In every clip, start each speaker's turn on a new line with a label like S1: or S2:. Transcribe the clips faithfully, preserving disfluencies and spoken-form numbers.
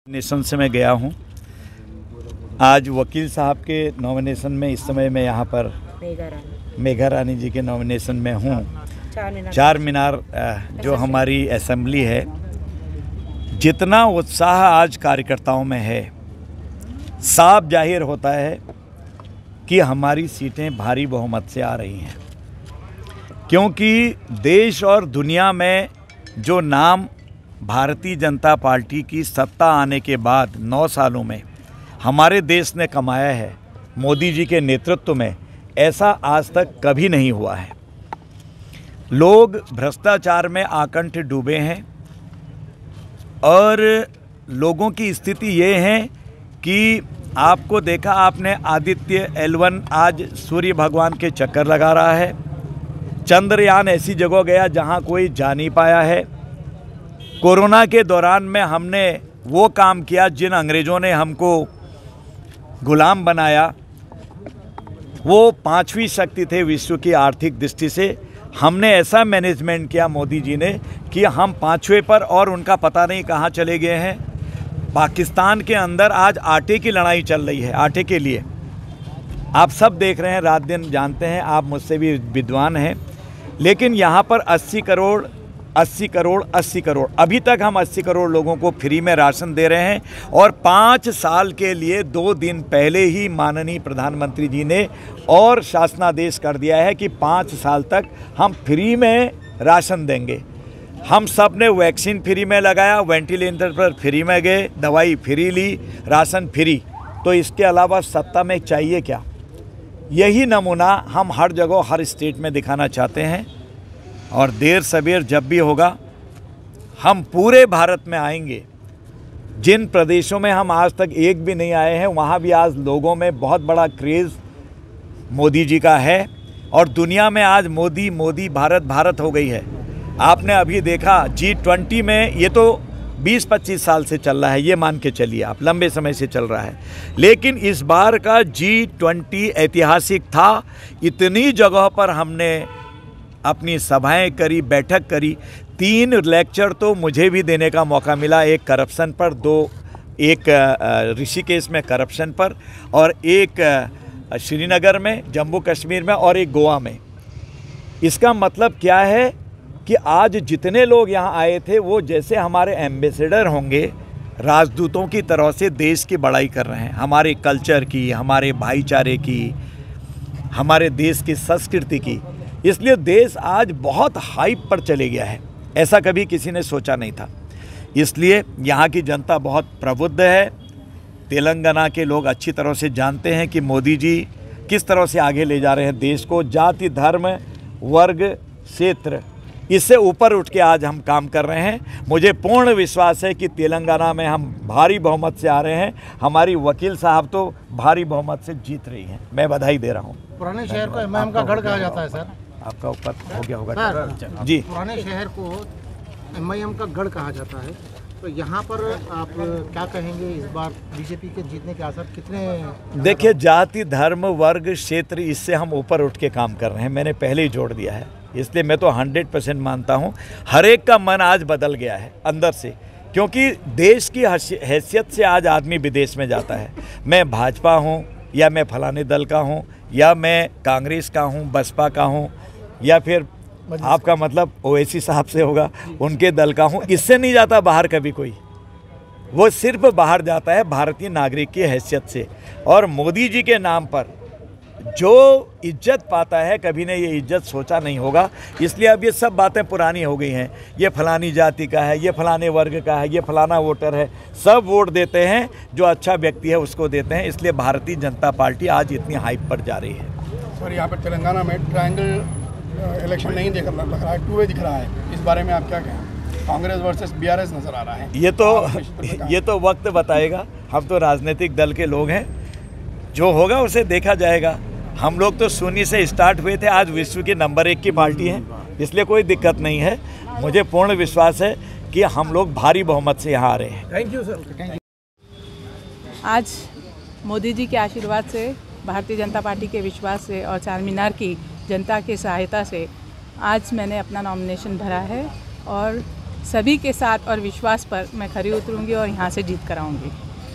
S1: Nomination से मैं गया हूं। आज वकील साहब के नॉमिनेशन में इस समय मैं यहां पर मेघा रानी जी के नॉमिनेशन में हूं। चार मीनार जो हमारी असेंबली है, जितना उत्साह आज कार्यकर्ताओं में है, साफ जाहिर होता है कि हमारी सीटें भारी बहुमत से आ रही हैं, क्योंकि देश और दुनिया में जो नाम भारतीय जनता पार्टी की सत्ता आने के बाद नौ सालों में हमारे देश ने कमाया है, मोदी जी के नेतृत्व में ऐसा आज तक कभी नहीं हुआ है। लोग भ्रष्टाचार में आकंठ डूबे हैं और लोगों की स्थिति ये है कि आपको देखा आपने, आदित्य एल वन आज सूर्य भगवान के चक्कर लगा रहा है। चंद्रयान ऐसी जगह गया जहां कोई जा नहीं पाया है। कोरोना के दौरान में हमने वो काम किया जिन अंग्रेज़ों ने हमको गुलाम बनाया। वो पांचवी शक्ति थे विश्व की आर्थिक दृष्टि से। हमने ऐसा मैनेजमेंट किया मोदी जी ने कि हम पांचवें पर और उनका पता नहीं कहाँ चले गए हैं। पाकिस्तान के अंदर आज आटे की लड़ाई चल रही है, आटे के लिए। आप सब देख रहे हैं, रात दिन जानते हैं, आप मुझसे भी विद्वान हैं। लेकिन यहाँ पर अस्सी करोड़ अस्सी करोड़ अस्सी करोड़ अभी तक हम अस्सी करोड़ लोगों को फ्री में राशन दे रहे हैं। और पाँच साल के लिए दो दिन पहले ही माननीय प्रधानमंत्री जी ने और शासनादेश कर दिया है कि पाँच साल तक हम फ्री में राशन देंगे। हम सब ने वैक्सीन फ्री में लगाया, वेंटिलेटर पर फ्री में गए, दवाई फ्री ली, राशन फ्री। तो इसके अलावा सत्ता में चाहिए क्या? यही नमूना हम हर जगह हर स्टेट में दिखाना चाहते हैं। और देर सवेर जब भी होगा, हम पूरे भारत में आएंगे। जिन प्रदेशों में हम आज तक एक भी नहीं आए हैं, वहाँ भी आज लोगों में बहुत बड़ा क्रेज़ मोदी जी का है। और दुनिया में आज मोदी मोदी भारत भारत हो गई है। आपने अभी देखा जी ट्वेंटी में, ये तो बीस पच्चीस साल से चल रहा है, ये मान के चलिए आप, लंबे समय से चल रहा है। लेकिन इस बार का जी ट्वेंटी ऐतिहासिक था। इतनी जगह पर हमने अपनी सभाएं करी, बैठक करी। तीन लेक्चर तो मुझे भी देने का मौका मिला, एक करप्शन पर, दो एक ऋषिकेश में करप्शन पर, और एक श्रीनगर में, जम्मू कश्मीर में, और एक गोवा में। इसका मतलब क्या है कि आज जितने लोग यहाँ आए थे वो जैसे हमारे एम्बेसडर होंगे, राजदूतों की तरह से देश की बड़ाई कर रहे हैं, हमारे कल्चर की, हमारे भाईचारे की, हमारे देश की संस्कृति की। इसलिए देश आज बहुत हाइप पर चले गया है, ऐसा कभी किसी ने सोचा नहीं था। इसलिए यहाँ की जनता बहुत प्रबुद्ध है। तेलंगाना के लोग अच्छी तरह से जानते हैं कि मोदी जी किस तरह से आगे ले जा रहे हैं देश को। जाति, धर्म, वर्ग, क्षेत्र, इससे ऊपर उठ के आज हम काम कर रहे हैं। मुझे पूर्ण विश्वास है कि तेलंगाना में हम भारी बहुमत से आ रहे हैं। हमारी वकील साहब तो भारी बहुमत से जीत रही हैं। मैं बधाई दे रहा हूँ।
S2: पुराने शहर को एम आई एम का गढ़ कहा जाता है सर।
S1: आपका ऊपर हो गया होगा
S2: जी। पुराने शहर को एम आई एम का गढ़ कहा जाता है, तो यहाँ पर आप क्या कहेंगे? इस बार बीजेपी के जीतने के आसार कितने?
S1: देखिए, जाति, धर्म, वर्ग, क्षेत्र, इससे हम ऊपर उठ के काम कर रहे हैं। मैंने पहले ही जोड़ दिया है। इसलिए मैं तो हंड्रेड परसेंट मानता हूँ हर एक का मन आज बदल गया है अंदर से, क्योंकि देश की हैसियत से आज आदमी विदेश में जाता है। मैं भाजपा हूँ या मैं फलाने दल का हूँ, या मैं कांग्रेस का हूँ, बसपा का हूँ, या फिर आपका मतलब ओवैसी साहब से होगा, उनके दल का हूँ, इससे नहीं जाता बाहर कभी कोई। वो सिर्फ बाहर जाता है भारतीय नागरिक की हैसियत से। और मोदी जी के नाम पर जो इज्जत पाता है, कभी ने ये इज्जत सोचा नहीं होगा। इसलिए अब ये सब बातें पुरानी हो गई हैं। ये फलानी जाति का है, ये फलाने वर्ग का है, ये फलाना वोटर है। सब वोट देते हैं, जो अच्छा व्यक्ति है उसको देते हैं। इसलिए भारतीय जनता पार्टी आज इतनी हाइप पर जा रही है।
S3: सर, यहाँ पर तेलंगाना में ट्रायंगल इलेक्शन नहीं देख रहा है, टू वे दिख रहा है। इस बारे में आप क्या कहें? Congress versus B R S नजर आ रहा है।
S1: ये तो ये तो वक्त बताएगा। हम तो राजनीतिक दल के लोग हैं, जो होगा उसे देखा जाएगा। हम लोग तो शून्य से स्टार्ट हुए थे, आज विश्व की नंबर एक की पार्टी है, इसलिए कोई दिक्कत नहीं है। मुझे पूर्ण विश्वास है कि हम लोग भारी बहुमत से यहाँ आ रहे हैं।
S3: Thank you sir.
S4: आज मोदी जी के आशीर्वाद से, भारतीय जनता पार्टी के विश्वास से और चार मीनार की जनता की सहायता से आज मैंने अपना नॉमिनेशन भरा है और सभी के साथ और विश्वास पर मैं खरी उतरूंगी और यहाँ से जीत कराऊंगी।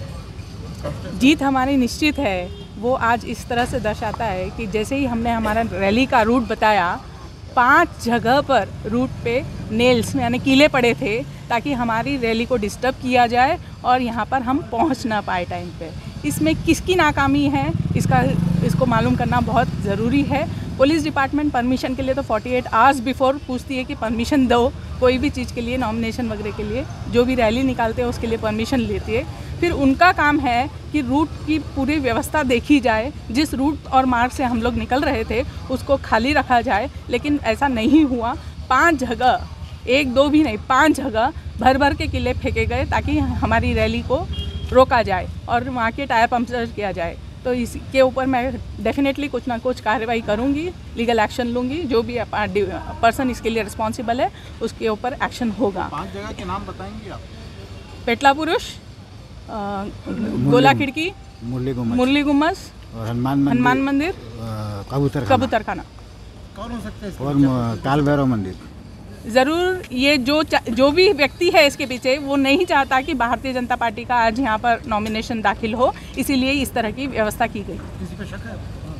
S4: जीत हमारी निश्चित है। वो आज इस तरह से दर्शाता है कि जैसे ही हमने हमारा रैली का रूट बताया, पांच जगह पर रूट पे नेल्स यानी कीले पड़े थे ताकि हमारी रैली को डिस्टर्ब किया जाए और यहाँ पर हम पहुँच ना पाए टाइम पे। इसमें किसकी नाकामी है इसका इसको मालूम करना बहुत ज़रूरी है। पुलिस डिपार्टमेंट परमिशन के लिए तो अड़तालीस आवर्स बिफोर पूछती है कि परमिशन दो, कोई भी चीज़ के लिए, नॉमिनेशन वगैरह के लिए, जो भी रैली निकालते हैं उसके लिए परमिशन लेती है। फिर उनका काम है कि रूट की पूरी व्यवस्था देखी जाए, जिस रूट और मार्ग से हम लोग निकल रहे थे उसको खाली रखा जाए, लेकिन ऐसा नहीं हुआ। पांच जगह, एक दो भी नहीं, पांच जगह भर भर के किले फेंके गए ताकि हमारी रैली को रोका जाए और वहाँ के टायर पंक्चर किया जाए। तो इसके ऊपर मैं डेफिनेटली कुछ ना कुछ कार्रवाई करूँगी, लीगल एक्शन लूँगी। जो भी पर्सन इसके लिए रिस्पॉन्सिबल है उसके ऊपर एक्शन होगा।
S2: पांच जगह के नाम बताएंगे आप?
S4: पेटला पुरुष, गोला खिड़की,
S1: मुरली गुम्बद
S4: मुरली गुम्बद
S1: और हनुमान मंदिर,
S4: हनुमान मंदिर,
S1: कबूतर
S4: कबूतर खाना
S2: कौन हो सकते हैं?
S1: और काल भैरव मंदिर।
S4: ज़रूर ये जो जो भी व्यक्ति है इसके पीछे, वो नहीं चाहता कि भारतीय जनता पार्टी का आज यहाँ पर नॉमिनेशन दाखिल हो, इसीलिए इस तरह की व्यवस्था की गई।
S2: किसी पे शक है?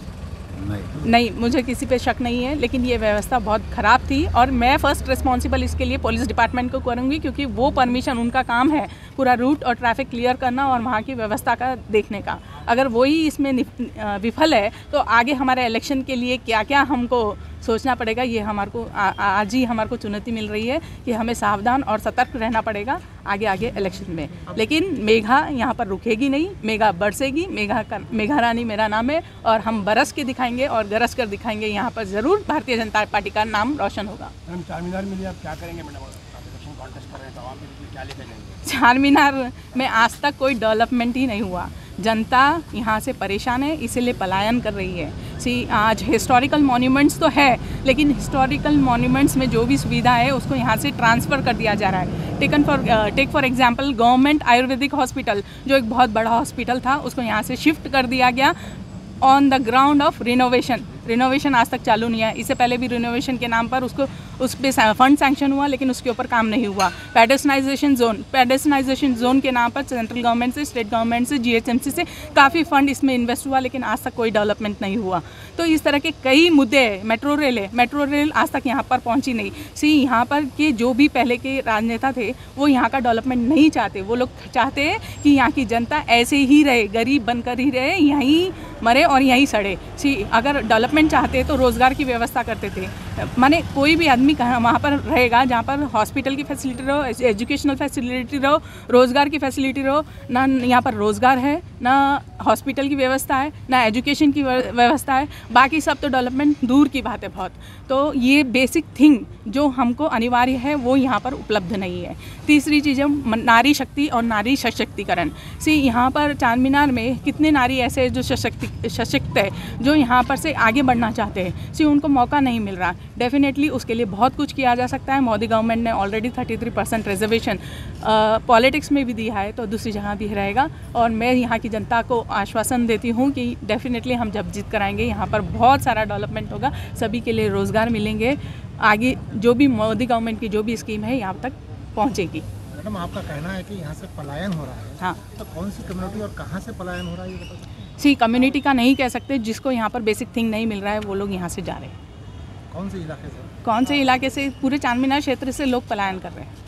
S1: नहीं
S4: नहीं, मुझे किसी पे शक नहीं है, लेकिन ये व्यवस्था बहुत ख़राब थी और मैं फ़र्स्ट रिस्पॉन्सिबल इसके लिए पुलिस डिपार्टमेंट को करूँगी, क्योंकि वो परमिशन, उनका काम है पूरा रूट और ट्रैफिक क्लियर करना और वहाँ की व्यवस्था का देखने का। अगर वही इसमें विफल है तो आगे हमारे इलेक्शन के लिए क्या क्या हमको सोचना पड़ेगा, ये हमारे को आज ही हमारे को चुनौती मिल रही है कि हमें सावधान और सतर्क रहना पड़ेगा आगे आगे इलेक्शन में। लेकिन मेघा यहाँ पर रुकेगी नहीं, मेघा बरसेगी। मेघा का मेघा रानी मेरा नाम है और हम बरस के दिखाएंगे और गरज कर दिखाएंगे। यहाँ पर ज़रूर भारतीय जनता पार्टी का नाम रोशन होगा।
S3: मैडम, चार मीनार में आप क्या करेंगे? मैडम, इलेक्शन कॉन्टेस्ट कर रहे हैं तो आवाम के लिए क्या लेकर जाएंगे?
S4: चार मीनार में आज तक कोई डेवलपमेंट ही नहीं हुआ। जनता यहाँ से परेशान है, इसीलिए पलायन कर रही है। सी आज हिस्टोरिकल मॉन्यूमेंट्स तो है, लेकिन हिस्टोरिकल मॉन्यूमेंट्स में जो भी सुविधा है उसको यहाँ से ट्रांसफ़र कर दिया जा रहा है। Taken for take for example government ayurvedic hospital, जो एक बहुत बड़ा हॉस्पिटल था, उसको यहाँ से शिफ्ट कर दिया गया on the ground of renovation. Renovation आज तक चालू नहीं है। इससे पहले भी रिनोवेशन के नाम पर उसको उस पर फंड सैंक्शन हुआ, लेकिन उसके ऊपर काम नहीं हुआ। पेडेस्टनाइजेशन जोन पेडेस्टनाइजेशन जोन के नाम पर सेंट्रल गवर्नमेंट से, स्टेट गवर्नमेंट से, जीएचएमसी से काफ़ी फंड इसमें इन्वेस्ट हुआ, लेकिन आज तक कोई डेवलपमेंट नहीं हुआ। तो इस तरह के कई मुद्दे हैं। मेट्रो रेल है, मेट्रो रेल आज तक यहाँ पर पहुँची नहीं। सी यहाँ पर के जो भी पहले के राजनेता थे वो यहाँ का डेवलपमेंट नहीं चाहते। वो लोग चाहते हैं कि यहाँ की जनता ऐसे ही रहे, गरीब बनकर ही रहे, यहीं मरे और यहीं सड़े। सी अगर डेवलपमेंट चाहते तो रोज़गार की व्यवस्था करते थे। माने कोई भी आदमी कहाँ वहाँ पर रहेगा जहाँ पर हॉस्पिटल की फैसिलिटी रहो, एजुकेशनल फैसिलिटी रहो, रोज़गार की फैसिलिटी रहो। ना यहाँ पर रोज़गार है, ना हॉस्पिटल की व्यवस्था है, ना एजुकेशन की व्यवस्था है। बाकी सब तो डेवलपमेंट दूर की बात है बहुत। तो ये बेसिक थिंग जो हमको अनिवार्य है वो यहाँ पर उपलब्ध नहीं है। तीसरी चीज़ है नारी शक्ति और नारी सशक्तिकरण। सी यहाँ पर चार मीनार में कितने नारी ऐसे जो सशक्ति सशक्त है, जो यहाँ पर से आगे बढ़ना चाहते हैं, सी उनको मौका नहीं मिल रहा। डेफिनेटली उसके लिए बहुत कुछ किया जा सकता है। मोदी गवर्नमेंट ने ऑलरेडी तैंतीस परसेंट रिजर्वेशन पॉलिटिक्स में भी दिया है, तो दूसरी जगह भी रहेगा। और मैं यहाँ की जनता को आश्वासन देती हूँ कि डेफिनेटली हम जब जीत कराएंगे यहाँ पर बहुत सारा डेवलपमेंट होगा, सभी के लिए रोज़गार मिलेंगे। आगे जो भी मोदी गवर्नमेंट की जो भी स्कीम है यहाँ तक पहुँचेगी।
S2: मैडम, आपका कहना है कि यहाँ से पलायन हो रहा है।
S4: हाँ,
S2: तो कौन सी कम्युनिटी और कहाँ से पलायन हो रहा है ये बता सकते हैं?
S4: सी कम्युनिटी का नहीं कह सकते, जिसको यहाँ पर बेसिक थिंग नहीं मिल रहा है वो लोग यहाँ से जा रहे हैं।
S2: कौन से इलाके से?
S4: कौन से इलाके से? पूरे चार मीनार क्षेत्र से लोग पलायन कर रहे हैं।